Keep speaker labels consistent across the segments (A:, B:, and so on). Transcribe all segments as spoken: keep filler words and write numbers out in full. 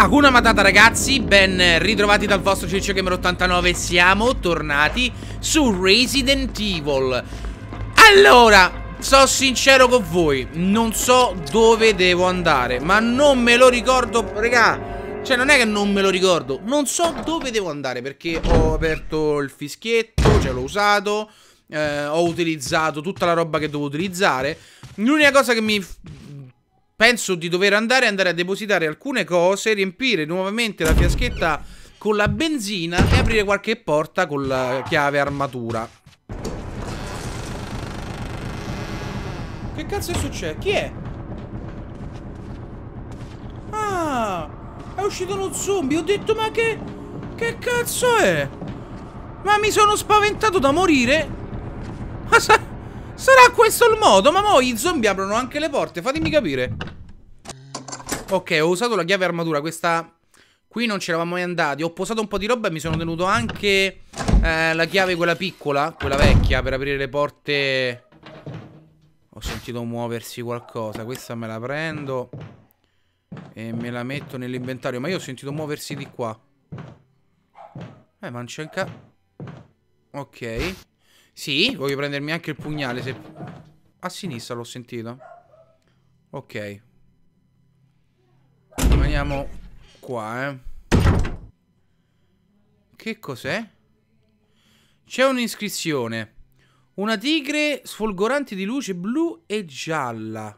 A: Hakuna Matata ragazzi, ben ritrovati dal vostro Ciccio Gamer ottantanove. Siamo tornati su Resident Evil. Allora, sono sincero con voi, non so dove devo andare, ma non me lo ricordo, raga. Cioè non è che non me lo ricordo, non so dove devo andare, perché ho aperto il fischietto, cioè l'ho usato, eh, ho utilizzato tutta la roba che devo utilizzare. L'unica cosa che mi penso di dover andare è andare a depositare alcune cose, riempire nuovamente la fiaschetta con la benzina e aprire qualche porta con la chiave armatura. Che cazzo è successo? Chi è? Ah, è uscito uno zombie. Ho detto ma che... Che cazzo è? Ma mi sono spaventato da morire. Ma sa... Sarà questo il modo? Ma mo' gli zombie aprono anche le porte, fatemi capire. Ok, ho usato la chiave armatura, questa... Qui non ci eravamo mai andati. Ho posato un po' di roba e mi sono tenuto anche eh, la chiave quella piccola, quella vecchia, per aprire le porte. Ho sentito muoversi qualcosa. Questa me la prendo e me la metto nell'inventario. Ma io ho sentito muoversi di qua. Eh, ma non c'è un ca... Ok. Sì, voglio prendermi anche il pugnale se... A sinistra l'ho sentito. Ok. Rimaniamo qua, eh. Che cos'è? C'è un'iscrizione. Una tigre sfolgorante di luce blu e gialla.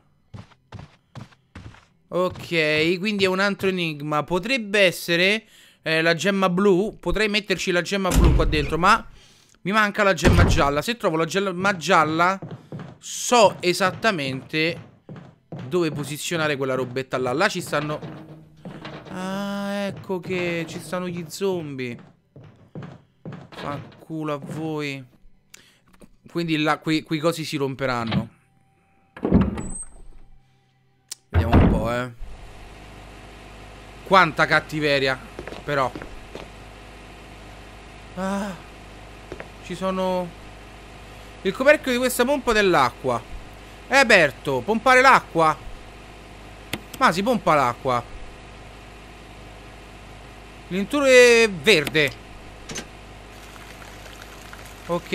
A: Ok, quindi è un altro enigma. Potrebbe essere eh, la gemma blu. Potrei metterci la gemma blu qua dentro, ma... Mi manca la gemma gialla. Se trovo la gemma gialla so esattamente dove posizionare quella robetta là. Là ci stanno... Ah, ecco che ci stanno gli zombie. Fa culo a voi. Quindi là, quei, quei cosi si romperanno. Vediamo un po', eh. Quanta cattiveria. Però ah, ci sono... Il coperchio di questa pompa dell'acqua è aperto. Pompare l'acqua? Ma si pompa l'acqua. L'inturo è verde. Ok.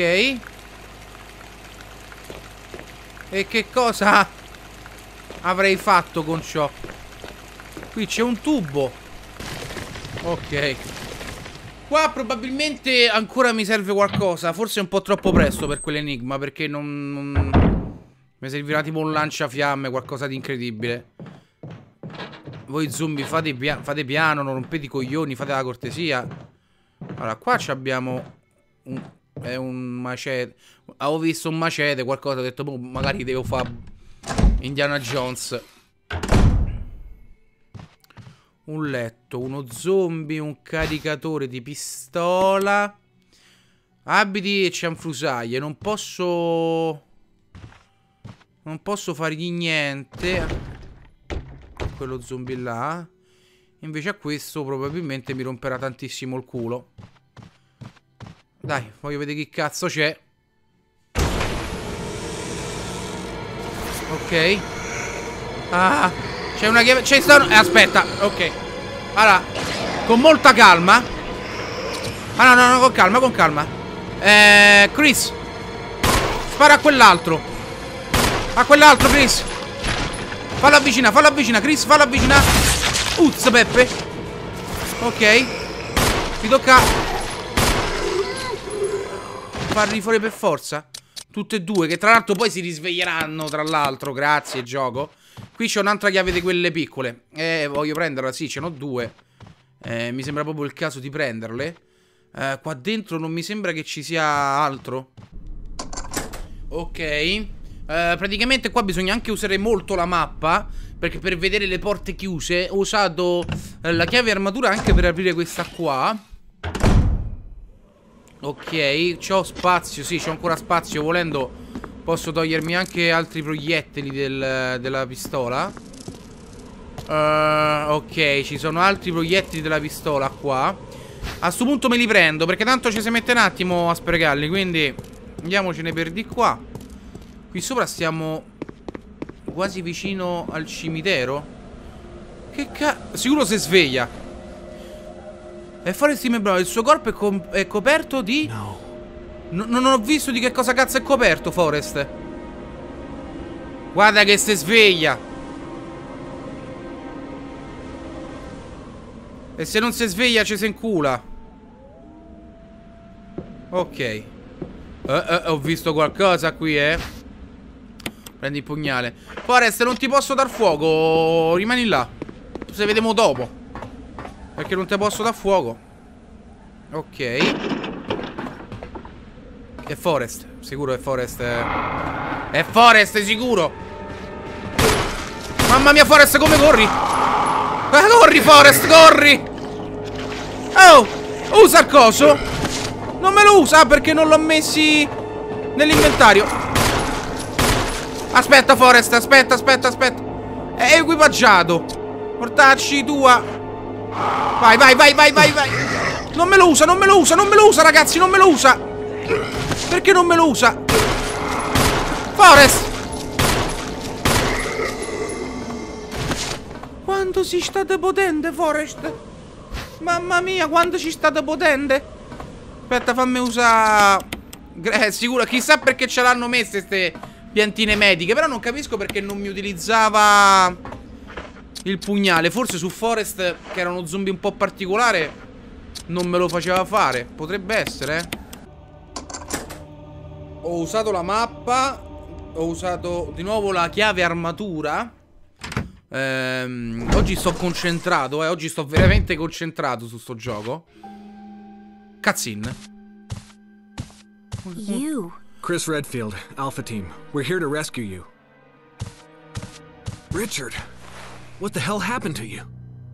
A: E che cosa avrei fatto con ciò? Qui c'è un tubo. Ok. Qua probabilmente ancora mi serve qualcosa. Forse è un po' troppo presto per quell'enigma, perché non, non... Mi servirà tipo un lanciafiamme, qualcosa di incredibile. Voi zombie fate, pia fate piano, non rompete i coglioni, fate la cortesia. Allora, qua abbiamo un... È un macete. Avevo visto un macete, qualcosa, ho detto boh, magari devo fare Indiana Jones. Un letto, uno zombie, un caricatore di pistola, abiti e cianfrusaglie. Non posso... Non posso fargli niente quello zombie là. Invece a questo probabilmente mi romperà tantissimo il culo. Dai, voglio vedere chi cazzo c'è. Ok. Ah, c'è una chiave. C'è sta... eh, aspetta, ok. Allora, con molta calma. Ah no, no, no, con calma, con calma. Eh, Chris, spara a quell'altro. A quell'altro, Chris. Fallo avvicinare, fallo avvicinare, Chris, fallo avvicinare. Uzz, Peppe. Ok. Ti tocca farli fuori per forza. Tutte e due, che tra l'altro poi si risveglieranno, tra l'altro, grazie gioco. Qui c'è un'altra chiave di quelle piccole. Eh, voglio prenderla, sì, ce n'ho due. Eh, mi sembra proprio il caso di prenderle. Eh, qua dentro non mi sembra che ci sia altro. Ok. Eh, praticamente qua bisogna anche usare molto la mappa, perché per vedere le porte chiuse ho usato eh, la chiave armatura anche per aprire questa qua. Ok, c'ho spazio, sì, c'ho ancora spazio. Volendo posso togliermi anche altri proiettili del, della pistola. uh, Ok, ci sono altri proiettili della pistola qua. A sto punto me li prendo, perché tanto ci si mette un attimo a sprecarli. Quindi andiamocene per di qua. Qui sopra stiamo quasi vicino al cimitero. Che cazzo? Sicuro si sveglia. E Forrest mi bravo, il suo corpo è, co è coperto di...
B: No.
A: no. Non ho visto di che cosa cazzo è coperto, Forrest. Guarda che si sveglia. E se non si sveglia ci si incula. Ok. Eh, eh, ho visto qualcosa qui, eh. Prendi il pugnale. Forrest, non ti posso dar fuoco. Rimani là. Se vediamo dopo. Perché non ti posso dar fuoco. Ok. È Forrest. Sicuro è Forrest. È Forrest, sicuro. Mamma mia, Forrest, come corri? Ah, corri, Forrest, corri. Oh, usa il coso. Non me lo usa perché non l'ho messi nell'inventario. Aspetta, Forrest, aspetta, aspetta, aspetta. È equipaggiato. Portacci tua. Vai, vai, vai, vai, vai, vai. Non me lo usa, non me lo usa, non me lo usa, ragazzi, non me lo usa. Perché non me lo usa? Forrest. Quanto si state potente, Forrest? Mamma mia, quanto ci state potente. Aspetta, fammi usare. Eh, sicuro, chissà perché ce l'hanno messe queste piantine mediche. Però non capisco perché non mi utilizzava il pugnale. Forse su Forrest, che era uno zombie un po' particolare, non me lo faceva fare. Potrebbe essere, eh. Ho usato la mappa. Ho usato di nuovo la chiave armatura. Ehm, oggi sto concentrato, eh. Oggi sto veramente concentrato su sto gioco. Cutscene.
B: You. Chris Redfield, Alpha Team. We're here to rescue you. Richard, what the hell happened to you?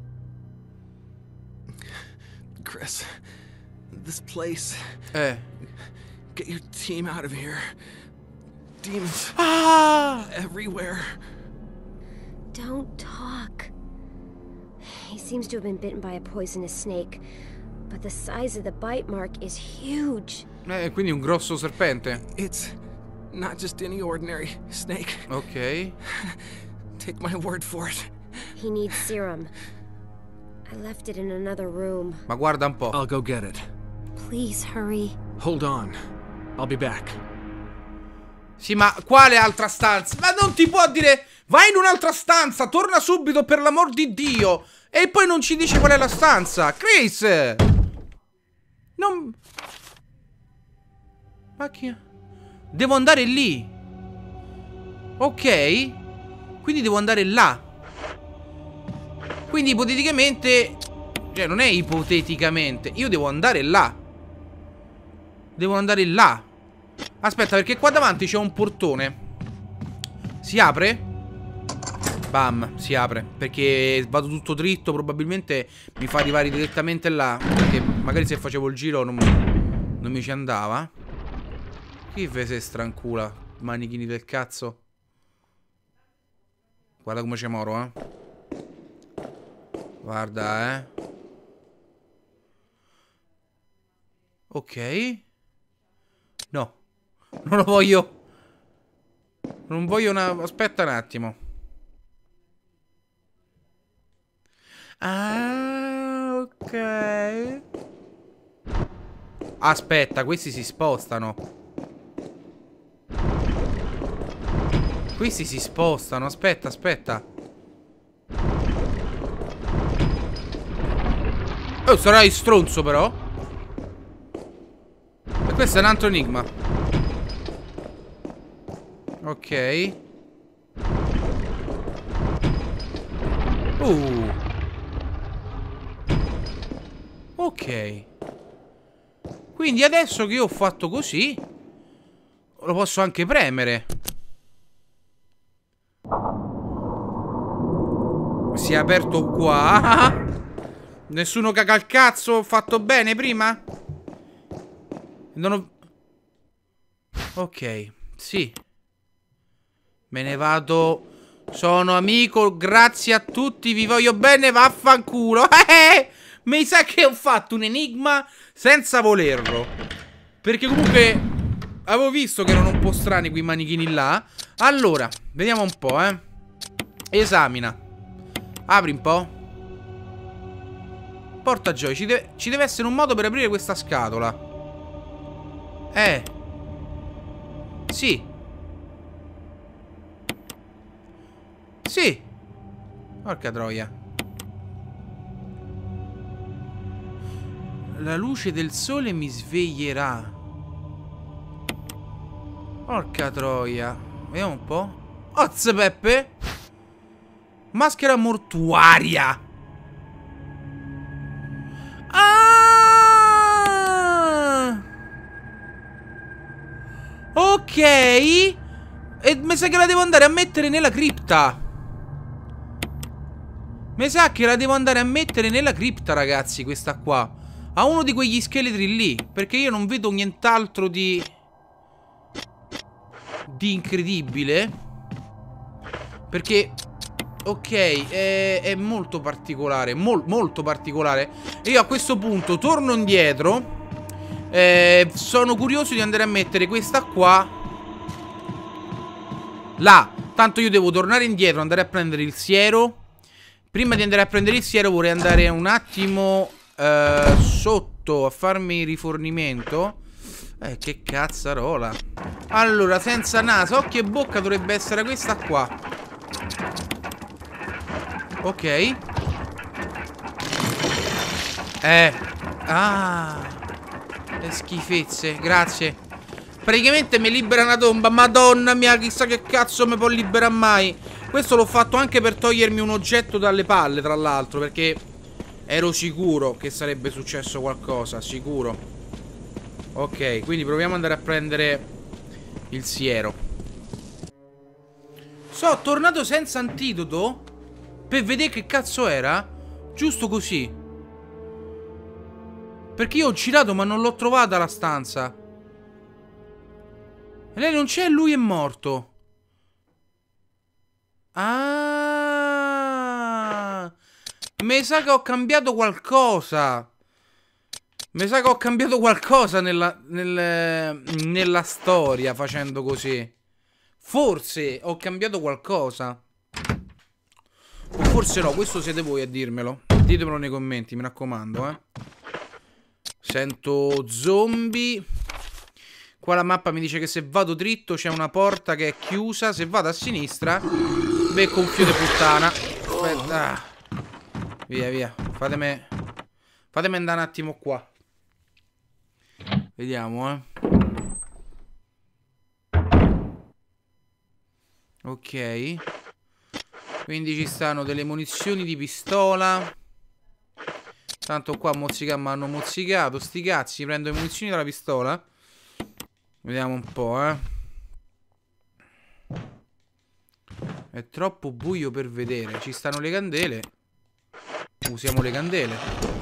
B: Chris, this place.
A: Eh.
B: Get your team out of here. Demons.
A: Ah!
B: Everywhere.
C: Don't talk. He seems to have been bitten by a poisonous snake, but the size of the bite mark is huge.
A: Eh, quindi un grosso serpente.
B: It's not just any ordinary snake.
A: Ok.
B: Take my word for it.
C: He needs serum. I left it in another room.
A: Ma guarda un po'.
B: I'll go get it.
C: Please hurry.
B: Hold on. I'll be back.
A: Sì, ma quale altra stanza? Ma non ti può dire vai in un'altra stanza, torna subito per l'amor di Dio. E poi non ci dice qual è la stanza. Chris! Non... Macchina. Devo andare lì. Ok. Quindi devo andare là. Quindi ipoteticamente, cioè non è ipoteticamente, io devo andare là. Devo andare là. Aspetta, perché qua davanti c'è un portone. Si apre? Bam, si apre. Perché vado tutto dritto, probabilmente mi fa arrivare direttamente là. Perché magari se facevo il giro non, non mi ci andava. Chi ve se strancula, manichini del cazzo. Guarda come c'è moro, eh. Guarda, eh. Ok. No. Non lo voglio. Non voglio una... Aspetta un attimo. Ah, ok. Aspetta, questi si spostano. Questi si spostano. Aspetta, aspetta. Oh, sarai stronzo però. E questo è un altro enigma. Ok. Uh. Ok. Quindi adesso che io ho fatto così, lo posso anche premere. Si è aperto qua. Nessuno caga il cazzo. Ho fatto bene prima? Non ho... Ok, sì. Me ne vado. Sono amico, grazie a tutti, vi voglio bene, vaffanculo. Eh, mi sa che ho fatto un enigma senza volerlo. Perché comunque avevo visto che erano un po' strani quei manichini là. Allora, vediamo un po', eh. Esamina. Apri un po'. Porta gioia, ci deve, ci deve essere un modo per aprire questa scatola. Eh. Sì. Sì. Porca troia. La luce del sole mi sveglierà. Porca troia. Vediamo un po'. Ozze Peppe. Maschera mortuaria. Ah! Ok. E mi sa che la devo andare a mettere nella cripta. Mi sa che la devo andare a mettere nella cripta, ragazzi, questa qua. A uno di quegli scheletri lì. Perché io non vedo nient'altro di... di incredibile. Perché... ok, è, è molto particolare. Mol, molto particolare. E io a questo punto torno indietro. Eh, sono curioso di andare a mettere questa qua là. Tanto io devo tornare indietro, andare a prendere il siero. Prima di andare a prendere il siero vorrei andare un attimo eh, sotto a farmi il rifornimento. Eh, che cazzarola. Allora, senza naso, occhio e bocca dovrebbe essere questa qua. Ok. Eh. Ah. Le schifezze, grazie. Praticamente mi libera una tomba. Madonna mia, chissà che cazzo mi può liberare mai. Questo l'ho fatto anche per togliermi un oggetto dalle palle, tra l'altro, perché ero sicuro che sarebbe successo qualcosa. Sicuro. Ok, quindi proviamo ad andare a prendere il siero. Sono tornato senza antidoto per vedere che cazzo era. Giusto così. Perché io ho girato ma non l'ho trovata la stanza. E lei non c'è, lui è morto. Ah, mi sa che ho cambiato qualcosa. Mi sa che ho cambiato qualcosa nella, nel, nella storia facendo così. Forse ho cambiato qualcosa. O forse no, questo siete voi a dirmelo. Ditemelo nei commenti, mi raccomando, eh. Sento zombie. Qua la mappa mi dice che se vado dritto c'è una porta che è chiusa. Se vado a sinistra becco un figlio di puttana. Aspetta. Via, via. Fatemi Fatemi andare un attimo qua. Vediamo, eh. Ok. Quindi ci stanno delle munizioni di pistola. Tanto qua mozzica mi hanno mozzicato. Sti cazzi, prendo le munizioni dalla pistola. Vediamo un po', eh. È troppo buio per vedere. Ci stanno le candele. Usiamo le candele.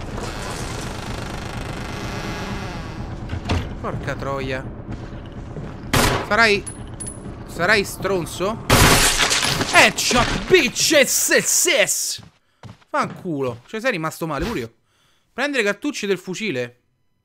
A: Porca troia. Sarai... Sarai stronzo? Headshot, bitches, sis. Fanculo. Cioè sei rimasto male pure io. Prendere cartucce del fucile.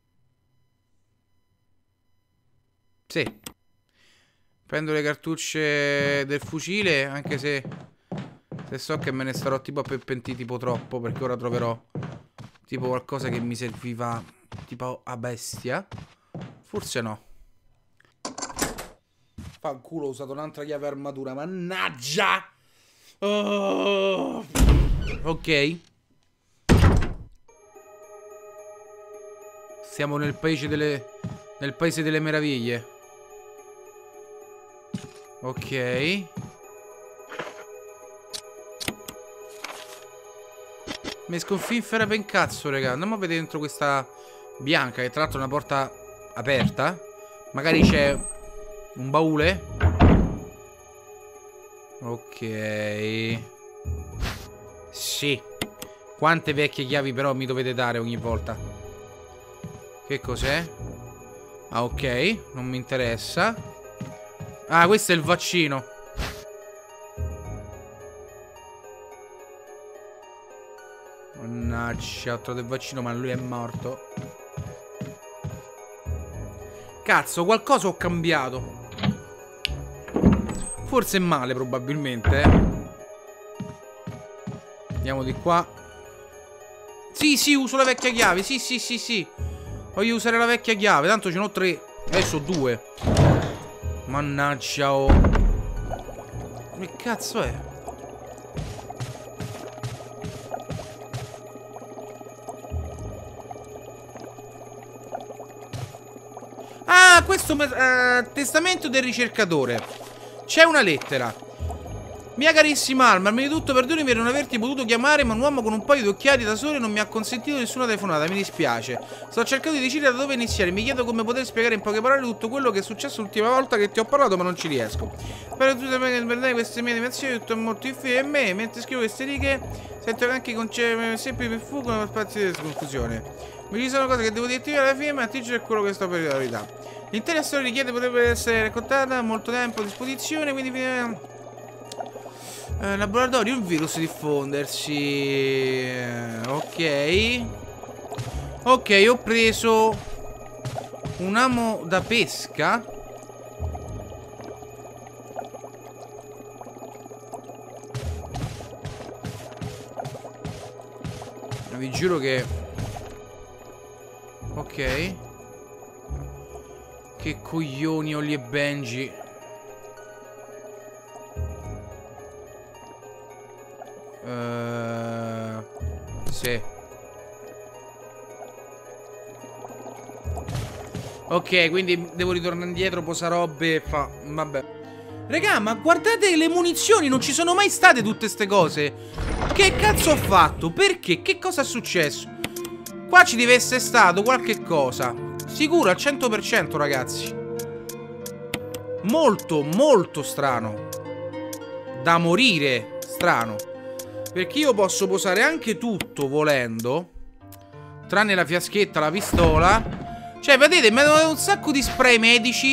A: Sì. Prendo le cartucce del fucile. Anche se Se so che me ne starò tipo a pentire tipo troppo, perché ora troverò tipo qualcosa che mi serviva tipo a bestia. Forse no. Fanculo, ho usato un'altra chiave armatura. Mannaggia. Oh. Ok. Siamo nel paese delle Nel paese delle meraviglie. Ok. Mi sconfinfera per cazzo, raga. Andiamo a vedere dentro questa bianca, che tra l'altro è una porta aperta. Magari c'è un baule. Ok. Sì. Quante vecchie chiavi però mi dovete dare ogni volta? Che cos'è? Ah, ok. Non mi interessa. Ah, questo è il vaccino. Mannaggia, ho trovato il vaccino, ma lui è morto. Cazzo, qualcosa ho cambiato. Forse male, probabilmente, eh. Andiamo di qua. Sì, sì, uso la vecchia chiave. Sì, sì, sì, sì. Voglio usare la vecchia chiave. Tanto ce n'ho tre. Adesso due. Mannaggia, oh. Che cazzo è? Ah, questo uh, testamento del ricercatore. C'è una lettera. Mia carissima Alma, prima di tutto perdoni per non averti potuto chiamare, ma un uomo con un paio di occhiali da sole non mi ha consentito nessuna telefonata, mi dispiace. Sto cercando di decidere da dove iniziare, mi chiedo come poter spiegare in poche parole tutto quello che è successo l'ultima volta che ti ho parlato, ma non ci riesco. Spero tu prendere queste mie dimensioni, tutto è molto difficile per me, mentre scrivo queste righe sento che anche i concetti sempre mi fuggono per spazi di confusione. Mi ci sono cose che devo dirti alla fine, ma ti giuro è quello che sto per la verità. L'intera storia richiede potrebbe essere raccontata, molto tempo a disposizione, quindi... Eh, laboratorio, un virus diffondersi. Ok. Ok, ho preso un amo da pesca. Ma vi giuro che... Ok. Che coglioni Holly e Benji. Uh, sì. Ok, quindi devo ritornare indietro, posarobe e fa... Vabbè. Regà, ma guardate le munizioni, non ci sono mai state tutte ste cose. Che cazzo ho fatto? Perché? Che cosa è successo? Qua ci deve essere stato qualche cosa. Sicuro, al cento per cento, ragazzi. Molto, molto strano. Da morire strano. Perché io posso posare anche tutto, volendo. Tranne la fiaschetta, la pistola. Cioè, vedete, mi hanno dato un sacco di spray medici.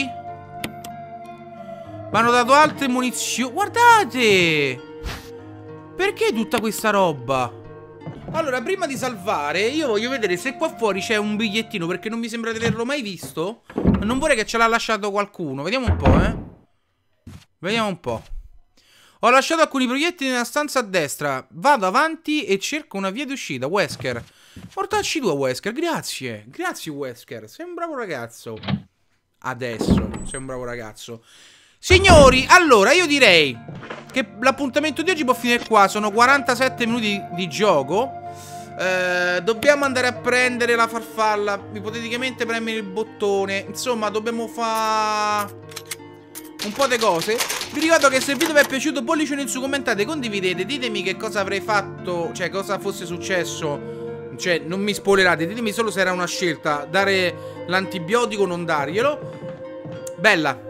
A: Mi hanno dato altre munizioni. Guardate! Perché tutta questa roba? Allora, prima di salvare, io voglio vedere se qua fuori c'è un bigliettino, perché non mi sembra di averlo mai visto. Non vorrei che ce l'ha lasciato qualcuno. Vediamo un po', eh. Vediamo un po'. Ho lasciato alcuni proiettili nella stanza a destra. Vado avanti e cerco una via di uscita. Wesker, portacci tu a Wesker. Grazie. Grazie Wesker. Sei un bravo ragazzo. Adesso sei un bravo ragazzo. Signori, allora io direi che l'appuntamento di oggi può finire qua. Sono quarantasette minuti di gioco. eh, Dobbiamo andare a prendere la farfalla. Ipoteticamente premere il bottone. Insomma, dobbiamo fare un po' di cose. Vi ricordo che se il video vi è piaciuto, pollicione in su, commentate, condividete. Ditemi che cosa avrei fatto, cioè cosa fosse successo. Cioè non mi spoilerate, ditemi solo se era una scelta dare l'antibiotico o non darglielo. Bella.